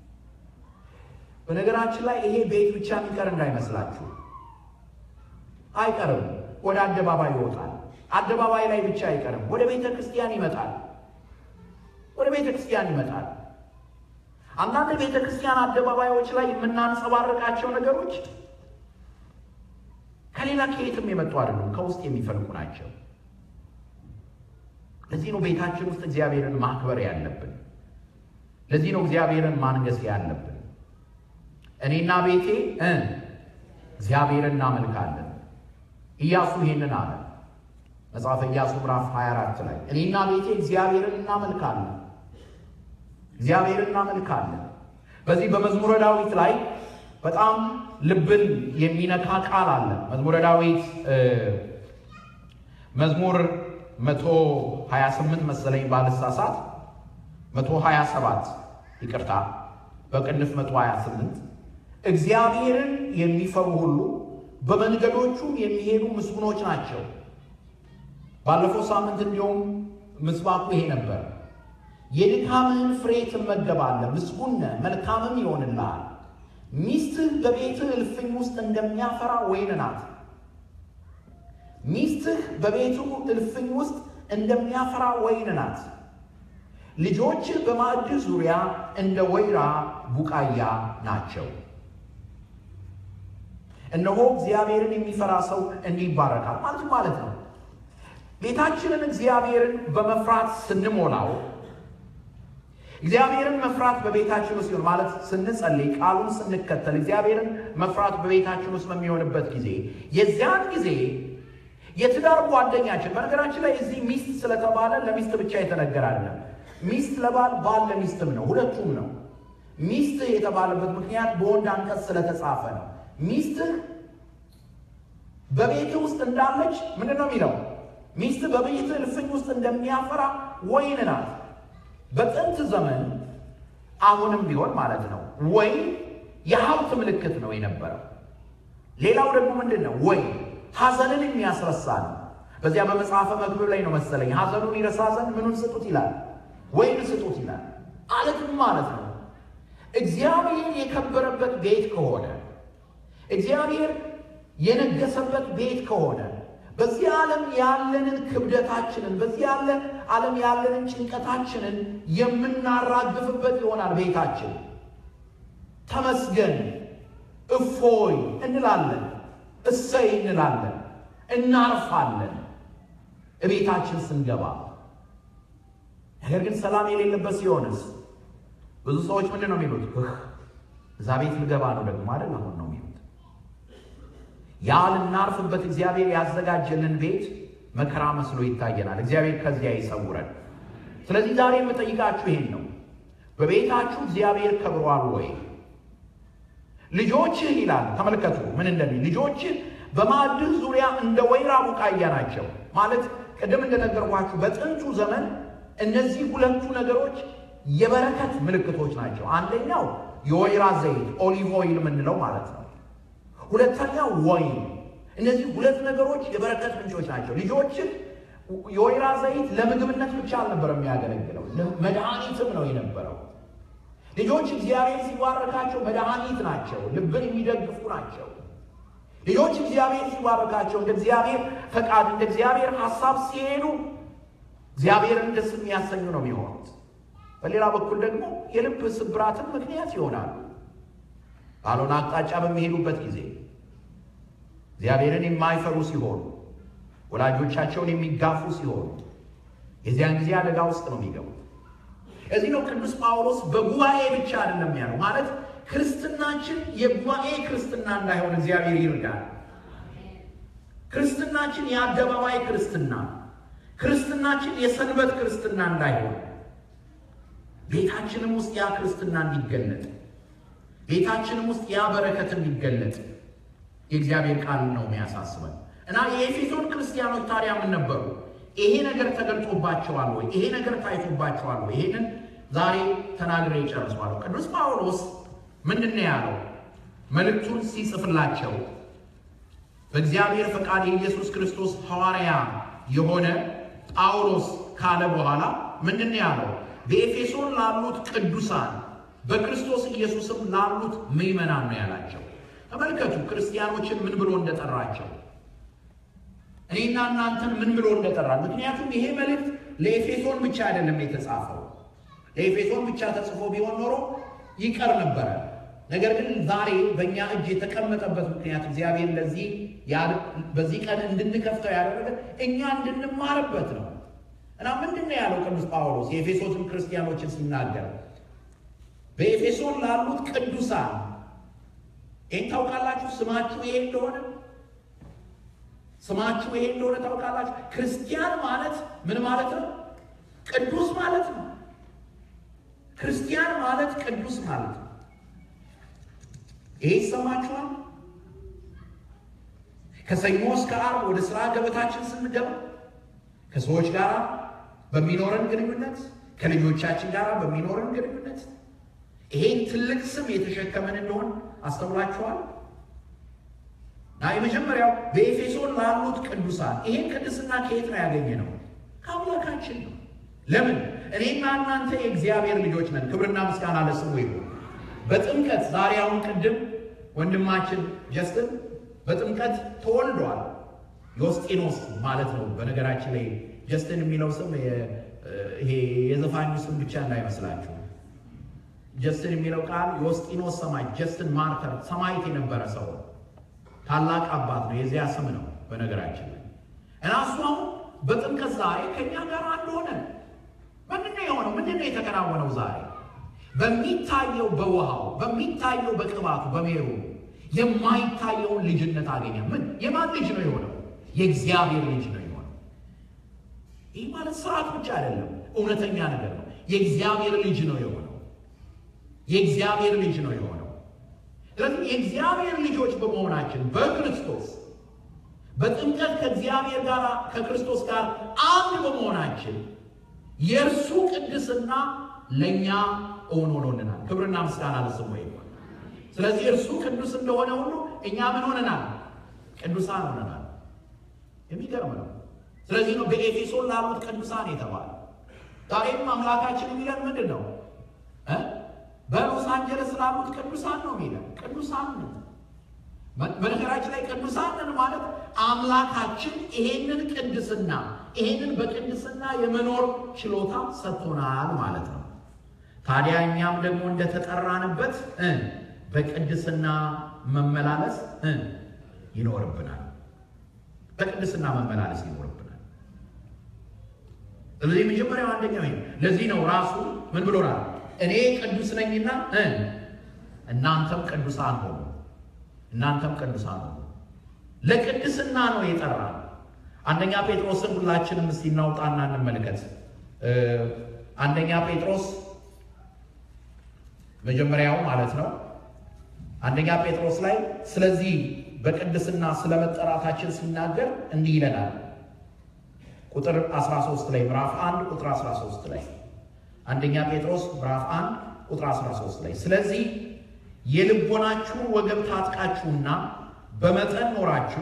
S1: በነገራችን ላይ ይሄ ቤት ብቻ የሚቀር እንዳይመስላችሁ፣ አይቀርም። ወደ አደባባይ ይወጣል። አደባባይ ላይ ብቻ አይቀርም፣ ወደ ቤተ ክርስቲያን ይመጣል። ወደ ቤተ ክርስቲያን ይመጣል። አንዳንድ ቤተ ክርስቲያን አደባባዮች ላይ የምናንጸባርቃቸው ነገሮች ከሌላ ከየትም የመጡ አይደሉም፣ ከውስጥ የሚፈልቁ ናቸው። ለዚህ ነው ቤታችን ውስጥ እግዚአብሔርን ማክበር ያለብን። ለዚህ ነው እግዚአብሔርን ማንገስ ያለብን። እኔና ቤቴ እግዚአብሔርን እናመልካለን። ኢያሱ ይሄንን አለ። መጽሐፈ ኢያሱ ምዕራፍ 24 ላይ እኔና ቤቴ እግዚአብሔርን እናመልካለን፣ እግዚአብሔርን እናመልካለን። በዚህ በመዝሙረ ዳዊት ላይ በጣም ልብን የሚነካ ቃል አለ። መዝሙረ ዳዊት መዝሙር 128 መሰለኝ ባልሳሳት 127 ይቅርታ፣ በቅንፍ 128 እግዚአብሔርን የሚፈሩ ሁሉ በመንገዶቹም የሚሄዱ ምስጉኖች ናቸው። ባለፈው ሳምንት እንዲሁም ምስባኩ ይሄ ነበር። የድካምህን ፍሬ ትመገባለህ፣ ምስጉን ነህ፣ መልካምም ይሆንልሃል። ሚስትህ በቤትህ እልፍኝ ውስጥ እንደሚያፈራ ወይን ናት። ሚስትህ በቤቱ እልፍኝ ውስጥ እንደሚያፈራ ወይን ናት። ልጆችህ በማዕድህ ዙሪያ እንደ ወይራ ቡቃያ ናቸው። እነሆ እግዚአብሔርን የሚፈራ ሰው እንዲህ ይባረካል ማለት ነው። ቤታችንን እግዚአብሔርን በመፍራት ስንሞላው፣ እግዚአብሔርን መፍራት በቤታችን ውስጥ ሲሆን ማለት ስንጸልይ፣ ቃሉን ስንከተል፣ እግዚአብሔርን መፍራት በቤታችን ውስጥ በሚሆንበት ጊዜ የዚያን ጊዜ የትዳር ጓደኛችን፣ በነገራችን ላይ እዚህ ሚስት ስለተባለ ለሚስት ብቻ የተነገረ አይደለም። ሚስት ለባል፣ ባል ለሚስትም ነው፣ ሁለቱም ነው። ሚስት የተባለበት ምክንያት በወንድ አንቀጽ ስለተጻፈ ነው። ሚስትህ በቤትህ ውስጥ እንዳለች ምንድን ነው የሚለው? ሚስት በቤትህ እልፍኝ ውስጥ እንደሚያፈራ ወይን ናት። በጥንት ዘመን አሁንም ቢሆን ማለት ነው ወይን የሀብት ምልክት ነው የነበረው። ሌላው ደግሞ ምንድን ነው? ወይን ሐዘንን የሚያስረሳ ነው። በዚያ በመጽሐፈ መክብብ ላይ ነው መሰለኝ ሐዘኑን ይረሳ ዘንድ ምኑን ስጡት ይላል? ወይን ስጡት ይላል። አለትም ማለት ነው እግዚአብሔር የከበረበት ቤት ከሆነ፣ እግዚአብሔር የነገሰበት ቤት ከሆነ በዚህ ዓለም ያለንን ክብደታችንን፣ በዚህ ዓለም ያለንን ጭንቀታችንን የምናራግፍበት ይሆናል ቤታችን። ተመስገን፣ እፎይ እንላለን፣ እሰይ እንላለን፣ እናርፋለን እቤታችን ስንገባ። ነገር ግን ሰላም የሌለበት ሲሆንስ ብዙ ሰዎች ምንድን ነው የሚሉት? እዛ ቤት ልገባ ነው ደግሞ አይደል አሁን ነው የሚሉት። ያ ልናርፍበት እግዚአብሔር ያዘጋጀልን ቤት መከራ መስሎ ይታየናል። እግዚአብሔር ከዚያ ይሰውረን። ስለዚህ ዛሬ የምጠይቃችሁ ይሄን ነው። በቤታችሁ እግዚአብሔር ከብሯል ወይ? ልጆችህ ይላል። ተመልከቱ ምን እንደሚል ልጆችህ በማዕድህ ዙሪያ እንደ ወይራ ቡቃያ ናቸው። ማለት ቅድም እንደነገርኳችሁ በጥንቱ ዘመን እነዚህ ሁለቱ ነገሮች የበረከት ምልክቶች ናቸው። አንደኛው የወይራ ዘይት ኦሊቭ ኦይል የምንለው ማለት ነው። ሁለተኛው ወይን። እነዚህ ሁለት ነገሮች የበረከት ምንጮች ናቸው። ልጆችህ የወይራ ዘይት ለምግብነት ብቻ አልነበረም የሚያገለግለው፣ መድኃኒትም ነው የነበረው። ልጆች እግዚአብሔር ሲባርካቸው መድኃኒት ናቸው፣ ልብን የሚደግፉ ናቸው። ልጆች እግዚአብሔር ሲባርካቸው እንደ እግዚአብሔር ፈቃድ እንደ እግዚአብሔር ሐሳብ ሲሄዱ እግዚአብሔርን ደስ የሚያሰኙ ነው የሚሆኑት። በሌላ በኩል ደግሞ የልብ ስብራትን ምክንያት ይሆናሉ። ባልሆነ አቅጣጫ በሚሄዱበት ጊዜ እግዚአብሔርን የማይፈሩ ሲሆኑ፣ ወላጆቻቸውን የሚጋፉ ሲሆኑ የዚያን ጊዜ አደጋ ውስጥ ነው የሚገቡት። እዚህ ነው ቅዱስ ጳውሎስ በጉባኤ ብቻ አይደለም ያለው። ማለት ክርስትናችን የጉባኤ ክርስትና እንዳይሆን እግዚአብሔር ይርዳል። ክርስትናችን የአደባባይ ክርስትና፣ ክርስትናችን የሰንበት ክርስትና እንዳይሆን፣ ቤታችንም ውስጥ ያ ክርስትና እንዲገለጥ፣ ቤታችንም ውስጥ ያ በረከት እንዲገለጥ የእግዚአብሔር ቃል ነው የሚያሳስበን። እና የኤፌሶን ክርስቲያኖች ታዲያ ምን ነበሩ? ይሄ ነገር ተገልጦባቸዋል ወይ? ይሄ ነገር ታይቶባቸዋል ወይ? ይሄንን ዛሬ ተናግሬ ጨርሷለሁ። ቅዱስ ጳውሎስ ምንድነው ያለው? መልእክቱን ሲጽፍላቸው በእግዚአብሔር ፈቃድ የኢየሱስ ክርስቶስ ሐዋርያ የሆነ ጳውሎስ ካለ በኋላ ምንድነው ያለው? በኤፌሶን ላሉት ቅዱሳን በክርስቶስ ኢየሱስም ላሉት ምዕመናን ነው ያላቸው። ተመልከቱ ክርስቲያኖችን ምን ብሎ እንደጠራቸው፣ እኔና እናንተን ምን ብሎ እንደጠራን። ምክንያቱም ይሄ መልእክት ለኤፌሶን ብቻ አይደለም የተጻፈው። ለኤፌሶን ብቻ ተጽፎ ቢሆን ኖሮ ይቀር ነበረ። ነገር ግን ዛሬ በእኛ እጅ የተቀመጠበት ምክንያት እግዚአብሔር በዚህ ቀን እንድንከፍተው ያደረገ እኛ እንድንማርበት ነው። እና ምንድነው ያለው ቅዱስ ጳውሎስ የኤፌሶን ክርስቲያኖችን ሲናገር? በኤፌሶን ላሉት ቅዱሳን ይህን ታውቃላችሁ? ስማችሁ ይሄ እንደሆነ ታውቃላችሁ? ክርስቲያን ማለት ምን ማለት ነው? ቅዱስ ማለት ነው። ክርስቲያን ማለት ቅዱስ ማለት ነው። ይሄ ይሰማችኋል? ከሰኞ እስከ ዓርብ ወደ ሥራ ገበታችን ስንገባ ከሰዎች ጋር በሚኖረን ግንኙነት፣ ከልጆቻችን ጋር በሚኖረን ግንኙነት ይሄን ትልቅ ስም የተሸከመን እንደሆን አስተውላችኋል? የመጀመሪያው በኤፌሶን ላሉት ቅዱሳን። ይሄን ቅድስና ከየት ነው ያገኘነው? ከአምላካችን ነው። ለምን? እኔና እናንተ የእግዚአብሔር ልጆች ነን። ክብርና ምስጋና ለስሙ ይሁን። በጥምቀት ዛሬ አሁን ቅድም ወንድማችን ጀስትን በጥምቀት ተወልዷል። ዮስጢኖስ ማለት ነው። በነገራችን ላይ ጀስትን የሚለው ስም ይሄ የዘፋኙ ስም ብቻ እንዳይመስላችሁ። ጀስትን የሚለው ቃል ዮስጢኖስ ሰማዕት፣ ጀስትን ማርተር ሰማዕት የነበረ ሰው ታላቅ አባት ነው። የዚያ ስም ነው በነገራችን ላይ። እና እሱ አሁን በጥምቀት ዛሬ ከኛ ጋር አንድ ሆነ። ምንድነው የሆነው? ምንድነው የተከናወነው? ዛሬ በሚታየው በውሃው በሚታየው በቅባቱ በሜሩ የማይታየውን ልጅነት አገኘ። ምን? የማን ልጅ ነው የሆነው? የእግዚአብሔር ልጅ ነው የሆነው። ይህ ማለት ስርዓት ብቻ አይደለም፣ እውነተኛ ነገር ነው። የእግዚአብሔር ልጅ ነው የሆነው። የእግዚአብሔር ልጅ ነው የሆነው። ስለዚህ የእግዚአብሔር ልጆች በመሆናችን በክርስቶስ በጥምቀት ከእግዚአብሔር ጋር ከክርስቶስ ጋር አንድ በመሆናችን የእርሱ ቅድስና ለእኛ እውን ሆኖልናል። ክብርና ምስጋና ለስሙ ይሁን። ስለዚህ እርሱ ቅዱስ እንደሆነ ሁሉ እኛ ምን ሆነናል? ቅዱሳን ሆነናል። የሚገርም ነው። ስለዚህ ነው በኤፌሶን ላሉት ቅዱሳን የተባለ። ዛሬም አምላካችን የሚለን ምንድን ነው? በሎስ አንጀለስ ላሉት ቅዱሳን ነው የሚለን። ቅዱሳን ነው። በነገራችን ላይ ቅዱሳን ማለት አምላካችን ይሄንን ቅድስና ይሄንን በቅድስና የመኖር ችሎታ ሰጥቶናል ማለት ነው። ታዲያ እኛም ደግሞ እንደተጠራንበት በቅድስና መመላለስ ይኖርብናል። በቅድስና መመላለስ ይኖርብናል። ስለዚህ መጀመሪያው አንደኛው ይሄ። ለዚህ ነው ራሱ ምን ብሎናል? እኔ ቅዱስ ነኝና እናንተም ቅዱሳን ሁኑ። እናንተም ቅዱሳን ሁኑ። ለቅድስና ነው የጠራን። አንደኛ ጴጥሮስን ሁላችንም እስቲ እናውጣና እንመልከት። አንደኛ ጴጥሮስ መጀመሪያው ማለት ነው አንደኛ ጴጥሮስ ላይ ስለዚህ በቅድስና ስለመጠራታችን ሲናገር እንዲህ ይለናል። ቁጥር 13 ላይ ምዕራፍ 1 ቁጥር 13 ላይ አንደኛ ጴጥሮስ ምዕራፍ 1 ቁጥር 13 ላይ ስለዚህ የልቦናችሁን ወገብ ታጥቃችሁና በመጠን ኖራችሁ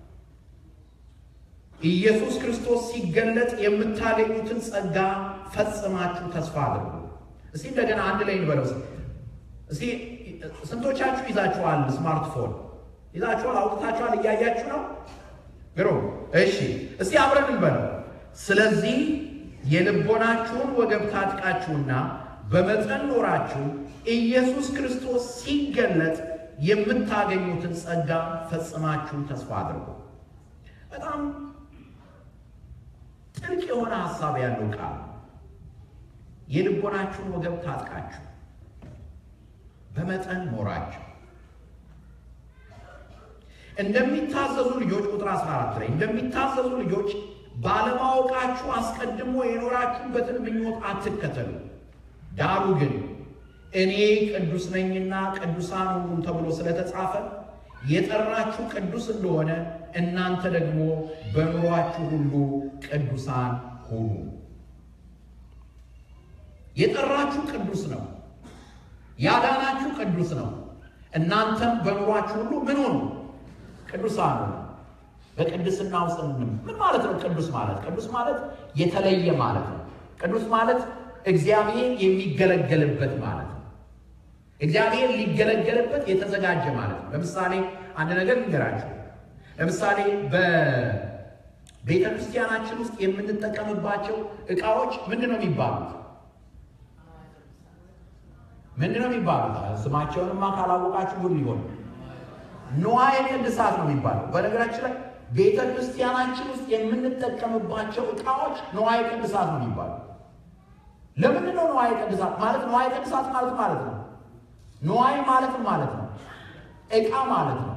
S1: ኢየሱስ ክርስቶስ ሲገለጥ የምታገኙትን ጸጋ ፈጽማችሁ ተስፋ አድርጉ። እስቲ እንደገና አንድ ላይ እንበለው። እስቲ ስንቶቻችሁ ይዛችኋል? ስማርትፎን ይዛችኋል? አውጥታችኋል? እያያችሁ ነው? ግሩም። እሺ እስቲ አብረን እንበለው። ስለዚህ የልቦናችሁን ወገብ ታጥቃችሁና በመጠን ኖራችሁ ኢየሱስ ክርስቶስ ሲገለጥ የምታገኙትን ጸጋ ፈጽማችሁ ተስፋ አድርጉ። በጣም ጥልቅ የሆነ ሐሳብ ያለው ቃል። የልቦናችሁን ወገብ ታጥቃችሁ በመጠን ኖራችሁ እንደሚታዘዙ ልጆች ቁጥር 14 ላይ እንደሚታዘዙ ልጆች ባለማወቃችሁ አስቀድሞ የኖራችሁበትን ምኞት አትከተሉ። ዳሩ ግን እኔ ቅዱስ ነኝና ቅዱሳን ሁኑ ተብሎ ስለተጻፈ የጠራችሁ ቅዱስ እንደሆነ እናንተ ደግሞ በኑሯችሁ ሁሉ ቅዱሳን ሁኑ። የጠራችሁ ቅዱስ ነው። ያዳናችሁ ቅዱስ ነው። እናንተም በኑሯችሁ ሁሉ ምን ሁኑ? ቅዱሳን ሁኑ። በቅድስና ውስጥ ምን ማለት ነው? ቅዱስ ማለት የተለየ ማለት ነው። ቅዱስ ማለት እግዚአብሔር የሚገለገልበት ማለት ነው። እግዚአብሔር ሊገለገልበት የተዘጋጀ ማለት ነው። ለምሳሌ አንድ ነገር ልንገራችሁ። ለምሳሌ በቤተ ክርስቲያናችን ውስጥ የምንጠቀምባቸው ዕቃዎች ምንድነው የሚባሉት? ስማቸውንማ ካላወቃችሁ ሁሉ ይሆን ንዋየ ቅድሳት ነው የሚባለው። በነገራችን ላይ ቤተ ክርስቲያናችን ውስጥ የምንጠቀምባቸው ዕቃዎች ንዋየ ቅድሳት ነው የሚባለው። ለምንድን ነው ንዋየ ቅድሳት ማለት? ንዋየ ቅድሳት ማለት ነው ንዋይ ማለት ነው ዕቃ ማለት ነው።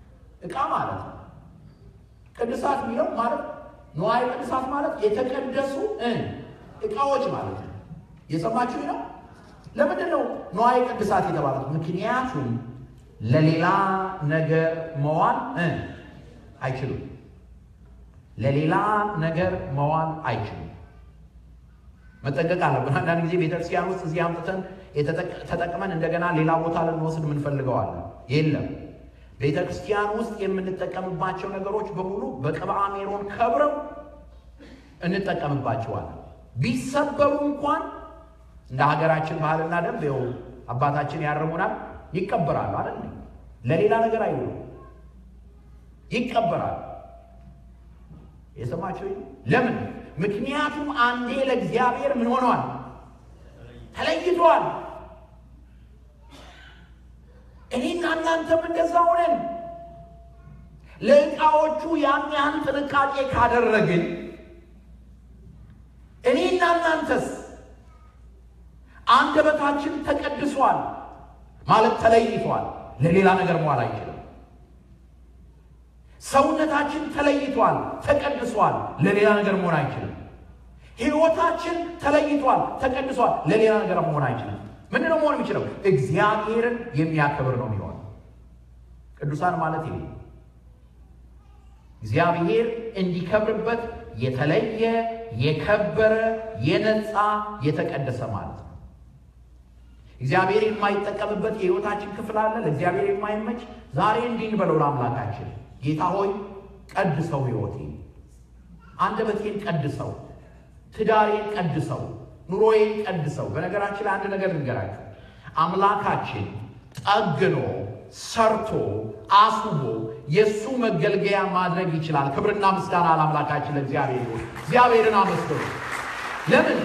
S1: ቅድሳት የሚለው ማለት ንዋየ ቅድሳት ማለት የተቀደሱ ዕቃዎች ማለት ነው። የሰማችሁ ነው? ለምንድን ነው ንዋየ ቅድሳት የተባሉት? ምክንያቱም ለሌላ ነገር መዋል አይችሉም። ለሌላ ነገር መዋል አይችሉም። መጠንቀቅ አለብን። አንዳንድ ጊዜ ቤተክርስቲያን ውስጥ እዚህ አምጥተን ተጠቅመን እንደገና ሌላ ቦታ ልንወስድ የምንፈልገዋለን። የለም። ቤተክርስቲያን ውስጥ የምንጠቀምባቸው ነገሮች በሙሉ በቅብዓ ሜሮን ከብረው እንጠቀምባቸዋለን። ቢሰበሩ እንኳን እንደ ሀገራችን ባህልና ደንብ ይኸው አባታችን ያርሙናል፣ ይቀበራሉ አይደል? ለሌላ ነገር አይውሉም፣ ይቀበራሉ። የሰማችሁ? ለምን? ምክንያቱም አንዴ ለእግዚአብሔር ምን ሆነዋል? ተለይቷል። እኔና እናንተም እንደዛ ሆነን ለዕቃዎቹ ያን ያህል ጥንቃቄ ካደረግን እኔና እናንተስ አንደበታችን ተቀድሷል ማለት ተለይቷል፣ ለሌላ ነገር መዋል አይችልም። ሰውነታችን ተለይቷል፣ ተቀድሷል፣ ለሌላ ነገር መሆን አይችልም። ሕይወታችን ተለይቷል፣ ተቀድሷል፣ ለሌላ ነገር መሆን አይችልም። ምንድነው መሆን የሚችለው? እግዚአብሔርን የሚያከብር ነው የሚሆነው። ቅዱሳን ማለት ይሄ እግዚአብሔር እንዲከብርበት የተለየ የከበረ የነጻ የተቀደሰ ማለት ነው። እግዚአብሔር የማይጠቀምበት የሕይወታችን ክፍል አለ፣ ለእግዚአብሔር የማይመች። ዛሬ እንዲህ እንበለው ለአምላካችን፣ ጌታ ሆይ ቀድሰው፣ ሕይወቴን፣ አንደበቴን ቀድሰው፣ ትዳሬን ቀድሰው፣ ኑሮዬን ቀድሰው። በነገራችን ላይ አንድ ነገር ልንገራችሁ። አምላካችን ጠግኖ ሰርቶ አስቦ የሱ መገልገያ ማድረግ ይችላል። ክብርና ምስጋና ለአምላካችን ለእግዚአብሔር ይሁን። እግዚአብሔርን አመስግኑ። ለምን?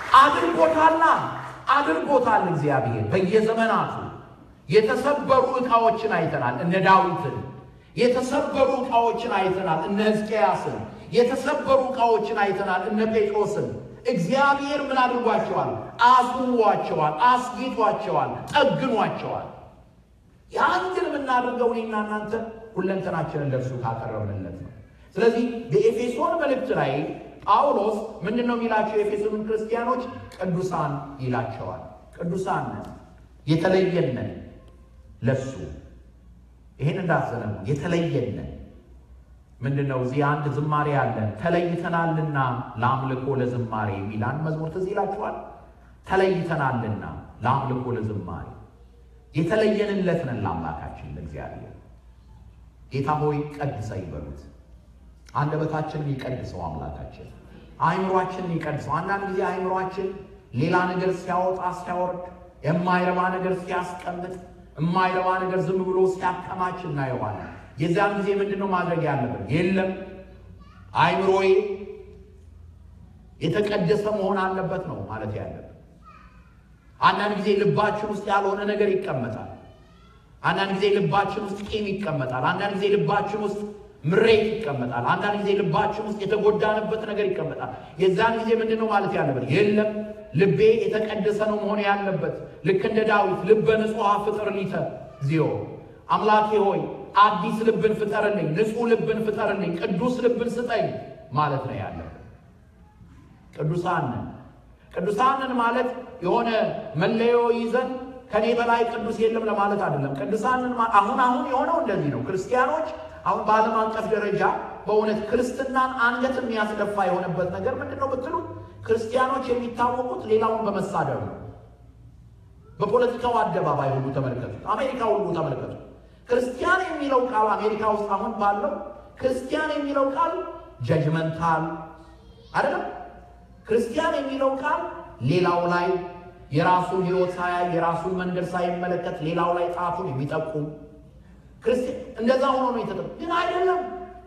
S1: አድርጎታል። እግዚአብሔር በየዘመናቱ የተሰበሩ ዕቃዎችን አይተናል። እነ ዳዊትን የተሰበሩ ዕቃዎችን አይተናል። እነ ሕዝቅያስን የተሰበሩ ዕቃዎችን አይተናል። እነ ጴጥሮስን እግዚአብሔር ምን አድርጓቸዋል? አስውቧቸዋል፣ አስጊጧቸዋል፣ ጠግኗቸዋል። ያን ግን የምናደርገው እኔና እናንተ ሁለንተናችንን ለእርሱ ካቀረብንለት ነው። ስለዚህ በኤፌሶን መልእክት ላይ ጳውሎስ ምንድነው የሚላቸው? የኤፌሶን ክርስቲያኖች ቅዱሳን ይላቸዋል። ቅዱሳን ነን፣ የተለየን ነን፣ ለሱ ይሄን እንዳትዘነጉ። የተለየን ምንድነው? እዚህ አንድ ዝማሬ አለ። ተለይተናልና ለአምልኮ ለዝማሬ የሚል አንድ መዝሙር ትዝ ይላችኋል። ተለይተናልና ለአምልኮ ለዝማሬ የተለየንለት ነን ለአምላካችን ለእግዚአብሔር። ጌታ ሆይ ቀድሰኝ ይበሉት። አንደበታችንን ይቀድሰው አምላካችን፣ አእምሯችንን ይቀድሰው። አንዳንድ ጊዜ አእምሯችን ሌላ ነገር ሲያወጣ ሲያወርድ፣ የማይረባ ነገር ሲያስቀምጥ፣ የማይረባ ነገር ዝም ብሎ ሲያከማች እናየዋለን። የዚያን ጊዜ ምንድነው ማድረግ ያለብን? የለም አእምሮዬ የተቀደሰ መሆን አለበት ነው ማለት ያለብን። አንዳንድ ጊዜ ልባችን ውስጥ ያልሆነ ነገር ይቀመጣል። አንዳንድ ጊዜ ልባችን ውስጥ ቂም ይቀመጣል። አንዳንድ ጊዜ ልባችን ውስጥ ምሬት ይቀመጣል። አንዳንድ ጊዜ ልባችን ውስጥ የተጎዳንበት ነገር ይቀመጣል። የዛን ጊዜ ምንድነው ማለት ያለብን? የለም ልቤ የተቀደሰ ነው መሆን ያለበት። ልክ እንደ ዳዊት ልበ ንጹሕ ፍጥር ሊተ እግዚኦ፣ አምላኬ ሆይ አዲስ ልብን ፍጠርልኝ፣ ንጹሕ ልብን ፍጠርልኝ፣ ቅዱስ ልብን ስጠኝ ማለት ነው ያለብን። ቅዱሳንን ማለት የሆነ መለዮ ይዘን ከኔ በላይ ቅዱስ የለም ለማለት አይደለም። ቅዱሳንን አሁን የሆነው እንደዚህ ነው። ክርስቲያኖች አሁን በዓለም አቀፍ ደረጃ በእውነት ክርስትናን አንገት የሚያስደፋ የሆነበት ነገር ምንድነው ብትሉ፣ ክርስቲያኖች የሚታወቁት ሌላውን በመሳደብ ነው። በፖለቲካው አደባባይ ሁሉ ተመልከቱ፣ አሜሪካ ሁሉ ተመልከቱ። ክርስቲያን የሚለው ቃል አሜሪካ ውስጥ አሁን ባለው ክርስቲያን የሚለው ቃል ጀጅመንታል አይደለም። ክርስቲያን የሚለው ቃል ሌላው ላይ የራሱን ሕይወት ሳያይ የራሱን መንገድ ሳይመለከት ሌላው ላይ ጣቱን የሚጠቁም ክርስቲያን እንደዛ ሆኖ ነው የተጠቀመው። ግን አይደለም።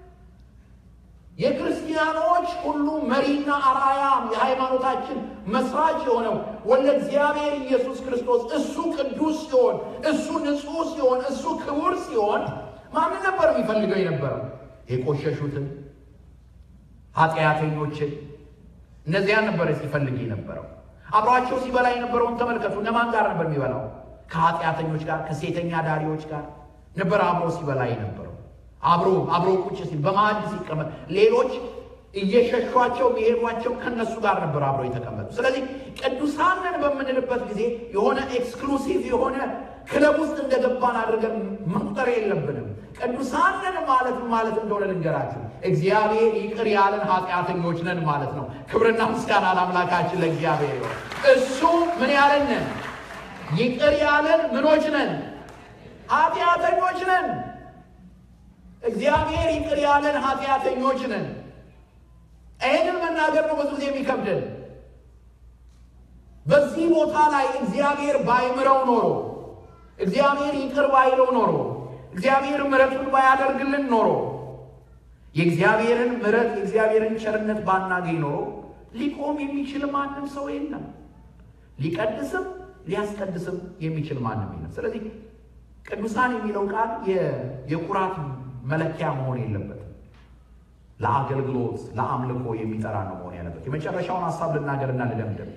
S1: የክርስቲያኖች ሁሉ መሪና አራያ የሃይማኖታችን መስራች የሆነው ወልደ እግዚአብሔር ኢየሱስ ክርስቶስ እሱ ቅዱስ ሲሆን፣ እሱ ንጹሕ ሲሆን፣ እሱ ክቡር ሲሆን ማንን ነበር የሚፈልገው የነበረው? የቆሸሹትን ኃጢአተኞችን፣ እነዚያን ነበር ሲፈልግ የነበረው። አብሯቸው ሲበላ የነበረውን ተመልከቱ። እነማን ጋር ነበር የሚበላው? ከኃጢአተኞች ጋር፣ ከሴተኛ ዳሪዎች ጋር ነበር አብሮ ሲበላ የነበረው። አብሮ ቁጭ ሲል በማዕድ ሲቀመጥ ሌሎች እየሸሿቸው የሚሄዷቸው ከነሱ ጋር ነበር አብሮ የተቀመጡ። ስለዚህ ቅዱሳንን በምንልበት ጊዜ የሆነ ኤክስክሉሲቭ የሆነ ክለብ ውስጥ እንደገባን አድርገን መቁጠር የለብንም። ቅዱሳንን ማለት እንደሆነ ልንገራችሁ፣ እግዚአብሔር ይቅር ያለን ኃጢአተኞች ነን ማለት ነው። ክብርና ምስጋና ለአምላካችን ለእግዚአብሔር ይሁን። እሱ ምን ያለን ነን? ይቅር ያለን ምኖች ነን? ኃጢአተኞች ነን። እግዚአብሔር ይቅር ያለን ኃጢአተኞች ነን። ይህንን መናገር ነው ብዙ ጊዜ የሚከብደን። በዚህ ቦታ ላይ እግዚአብሔር ባይምረው ኖሮ፣ እግዚአብሔር ይቅር ባይለው ኖሮ፣ እግዚአብሔር ምሕረቱን ባያደርግልን ኖሮ፣ የእግዚአብሔርን ምሕረት የእግዚአብሔርን ቸርነት ባናገኝ ኖሮ ሊቆም የሚችል ማንም ሰው የለም። ሊቀድስም ሊያስቀድስም የሚችል ማንም የለም። ስለዚህ ቅዱሳን የሚለው ቃል የኩራት መለኪያ መሆን የለበትም። ለአገልግሎት ለአምልኮ የሚጠራ ነው መሆን ያለበት። የመጨረሻውን ሐሳብ ልናገርና ልደምድም።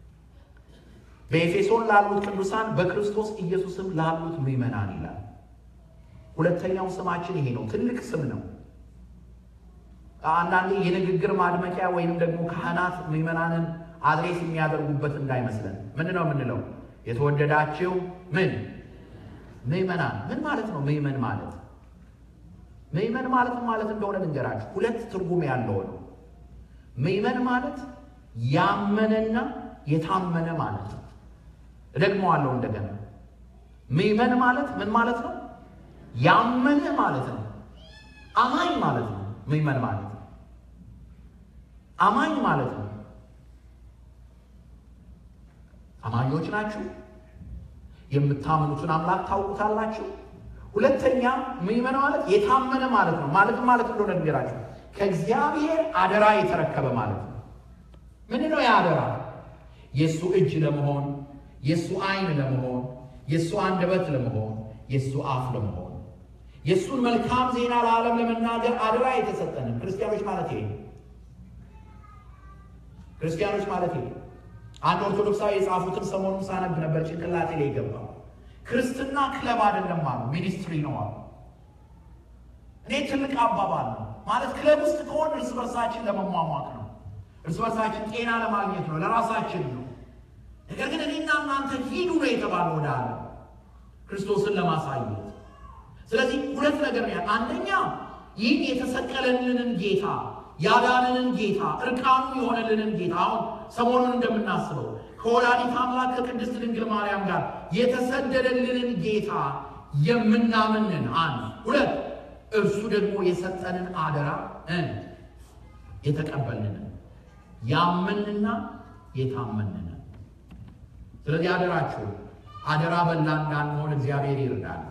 S1: በኤፌሶን ላሉት ቅዱሳን በክርስቶስ ኢየሱስም ላሉት ምእመናን ይላል። ሁለተኛው ስማችን ይሄ ነው። ትልቅ ስም ነው። አንዳንዴ የንግግር ማድመቂያ ወይንም ደግሞ ካህናት ምእመናንን አድሬስ የሚያደርጉበት እንዳይመስለን። ምንድነው የምንለው? የተወደዳችሁ ምእመናን። ምን ማለት ነው ምእመን ማለት? ምእመን ማለት እንደሆነ ልንገራችሁ። ሁለት ትርጉም ያለው ነው። ምእመን ማለት ያመነና የታመነ ማለት ነው። እደግመዋለሁ እንደገና። ምእመን ማለት ምን ማለት ነው? ያመነ ማለት ነው። አማኝ ማለት ነው። ምእመን ማለት አማኝ ማለት ነው። አማኞች ናችሁ። የምታምኑትን አምላክ ታውቁታላችሁ። ሁለተኛ ምእመን ማለት የታመነ ማለት ነው። ማለት እንደሆነ ንገራችሁ። ከእግዚአብሔር አደራ የተረከበ ማለት ነው። ምንድነው ያ አደራ? የሱ እጅ ለመሆን፣ የሱ ዓይን ለመሆን፣ የሱ አንደበት ለመሆን፣ የሱ አፍ ለመሆን፣ የሱን መልካም ዜና ለዓለም ለመናገር አደራ የተሰጠን ክርስቲያኖች ማለት ይሄ። ክርስቲያኖች ማለት ይሄ። አንድ ኦርቶዶክሳዊ የጻፉትን ሰሞኑን ሳነብ ነበር፣ ጭንቅላቴ ላይ ገባው። ክርስትና ክለብ አይደለም አሉ፣ ሚኒስትሪ ነው አሉ። እኔ ትልቅ አባባል ነው ማለት። ክለብ ውስጥ ከሆነ እርስ በርሳችን ለመሟሟቅ ነው፣ እርስ በርሳችን ጤና ለማግኘት ነው፣ ለራሳችን ነው። ነገር ግን እኔና እናንተ ሂዱ ነው የተባለው ወደ ዓለም። ክርስቶስን ለማሳየት። ስለዚህ ሁለት ነገር ነው። አንደኛ ይህ የተሰቀለልንን ጌታ ያዳነንን ጌታ እርቃኑ የሆነልንን ጌታ አሁን ሰሞኑን እንደምናስበው ከወላዲተ አምላክ ከቅድስት ድንግል ማርያም ጋር የተሰደደልንን ጌታ የምናምንን አንድ ሁለት እርሱ ደግሞ የሰጠንን አደራ የተቀበልንን ያመንንና የታመንን። ስለዚህ አደራችሁ አደራ በላ እንዳንሆን እግዚአብሔር ይርዳል።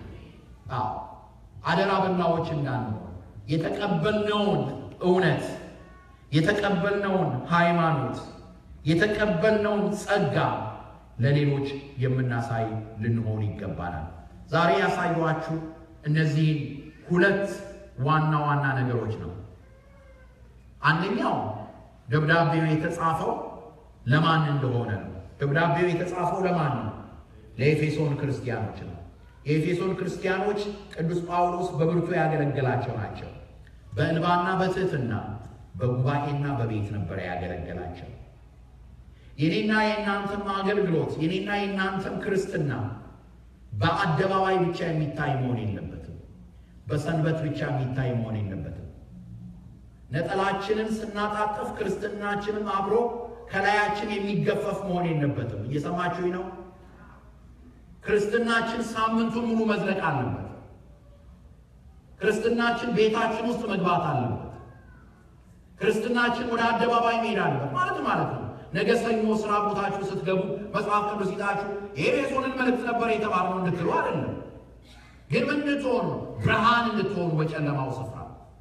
S1: አደራ በላዎች እንዳንሆን የተቀበልነውን እውነት የተቀበልነውን ሃይማኖት የተቀበልነውን ጸጋ ለሌሎች የምናሳይ ልንሆን ይገባናል። ዛሬ ያሳየኋችሁ እነዚህ ሁለት ዋና ዋና ነገሮች ነው። አንደኛው ደብዳቤው የተጻፈው ለማን እንደሆነ ነው። ደብዳቤው የተጻፈው ለማን ነው? ለኤፌሶን ክርስቲያኖች ነው። የኤፌሶን ክርስቲያኖች ቅዱስ ጳውሎስ በብርቱ ያገለገላቸው ናቸው። በእንባና በትህትና በጉባኤና በቤት ነበር ያገለገላቸው። የኔና የእናንተም አገልግሎት የኔና የእናንተም ክርስትና በአደባባይ ብቻ የሚታይ መሆን የለበትም። በሰንበት ብቻ የሚታይ መሆን የለበትም። ነጠላችንን ስናጣጥፍ ክርስትናችንም አብሮ ከላያችን የሚገፈፍ መሆን የለበትም። እየሰማችሁኝ ነው? ክርስትናችን ሳምንቱን ሙሉ መዝለቅ አለበት። ክርስትናችን ቤታችን ውስጥ መግባት አለበት። ክርስትናችን ወደ አደባባይ መሄድ አለበት ማለት ነው። ነገ ሰኞ ስራ ቦታችሁ ስትገቡ መጽሐፍ ቅዱስ ይዛችሁ የኤፌሶንን መልእክት ነበር የተባልነው እንድትሉ አይደለም። ግን ምን እንድትሆኑ? ብርሃን እንድትሆኑ በጨለማው ስፍራ።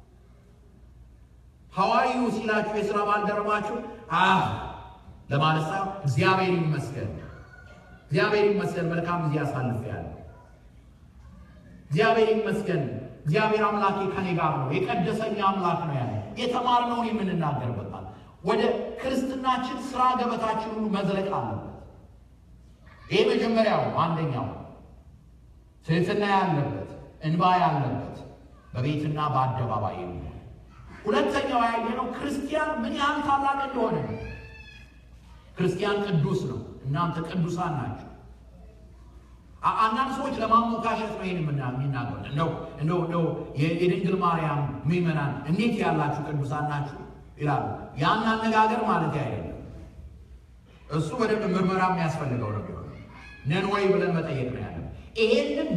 S1: ሐዋርዩ ሲላችሁ የሥራ ባልደረባችሁ ለማለት እግዚአብሔር ይመስገን እግዚአብሔር ይመስገን መልካም ጊዜ አሳልፌያለሁ፣ እግዚአብሔር ይመስገን እግዚአብሔር አምላኬ ከኔ ጋር ነው፣ የቀደሰኝ አምላክ ነው ያለ የተማርነውን የምንናገርበት ወደ ክርስትናችን ስራ ገበታችን ሁሉ መዝለቅ አለበት። ይሄ መጀመሪያው አንደኛው ትህትና ያለበት እንባ ያለበት በቤትና በአደባባይ ነው። ሁለተኛው ያየነው ክርስቲያን ምን ያህል ታላቅ እንደሆነ ነው። ክርስቲያን ቅዱስ ነው። እናንተ ቅዱሳን ናችሁ። አንዳንድ ሰዎች ለማሞካሸት ነው ይሄን የሚናገሩት። እንደው የድንግል ማርያም ምእመናን እንዴት ያላችሁ ቅዱሳን ናችሁ ይላሉ። ያን አነጋገር ማለት አይደለም። እሱ በደንብ ምርመራ የሚያስፈልገው ነው። ነን ወይ ብለን መጠየቅ ነው ያለው። ይሄንን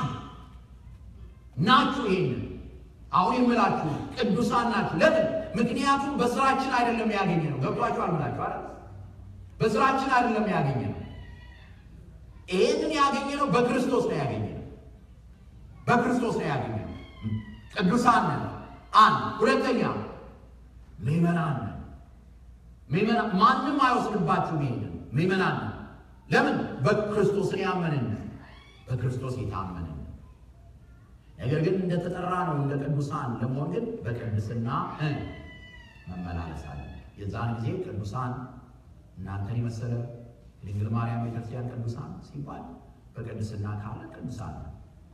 S1: ናችሁ ይሄንን አሁን የምላችሁ ቅዱሳን ናችሁ። ለምን? ምክንያቱም በስራችን አይደለም ያገኘነው። ገብቷችኋል? ምላችሁ አይደል? በስራችን አይደለም ያገኘነው። ይሄንን ያገኘነው በክርስቶስ ነው ያገኘነው። በክርስቶስ ነው ያገኘነው። ቅዱሳን ነን። አንድ ሁለተኛ ምእመናን ነን። ምእመናን ማንም አይወስድባችሁም። ይሄንን ምእመናን ነን። ለምን? በክርስቶስ ያመንን በክርስቶስ የታመንን። ነገር ግን እንደተጠራ ነው እንደ ቅዱሳን ለመሆን ግን በቅድስና መመላለስ አለ። የዛን ጊዜ ቅዱሳን እናንተን የመሰለ ድንግል ማርያም ቤተክርስቲያን ቅዱሳን ሲባል በቅድስና ካለ ቅዱሳን ነው።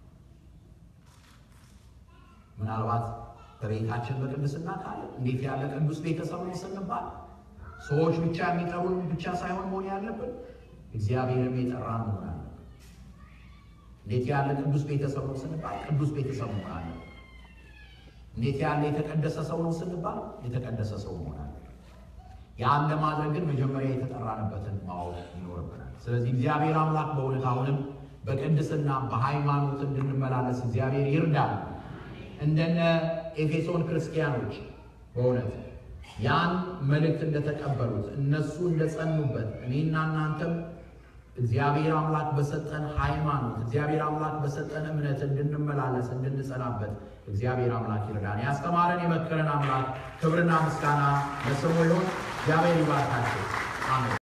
S1: ምናልባት በቤታችን በቅድስና ካለ እንዴት ያለ ቅዱስ ቤተሰብ ነው ስንባል ሰዎች ብቻ የሚጠሩን ብቻ ሳይሆን መሆን ያለብን እግዚአብሔርም የጠራን መሆን አለብን። እንዴት ያለ ቅዱስ ቤተሰብ ነው ስንባል ቅዱስ ቤተሰብ መሆን አለብን። እንዴት ያለ የተቀደሰ ሰው ነው ስንባል የተቀደሰ ሰው መሆን አለብን። ያን ለማድረግ ግን መጀመሪያ የተጠራንበትን ማወቅ ይኖርብናል። ስለዚህ እግዚአብሔር አምላክ በእውነት አሁንም በቅድስና በሃይማኖት እንድንመላለስ እግዚአብሔር ይርዳል። እንደነ ኤፌሶን ክርስቲያኖች በእውነት ያን መልእክት እንደተቀበሉት እነሱ እንደጸኑበት እኔና እናንተም እግዚአብሔር አምላክ በሰጠን ሃይማኖት እግዚአብሔር አምላክ በሰጠን እምነት እንድንመላለስ እንድንጸናበት እግዚአብሔር አምላክ ይርዳን። ያስተማረን የመከረን አምላክ ክብርና ምስጋና ለስሙ ይሁን። እግዚአብሔር ይባርካችሁ። አሜን።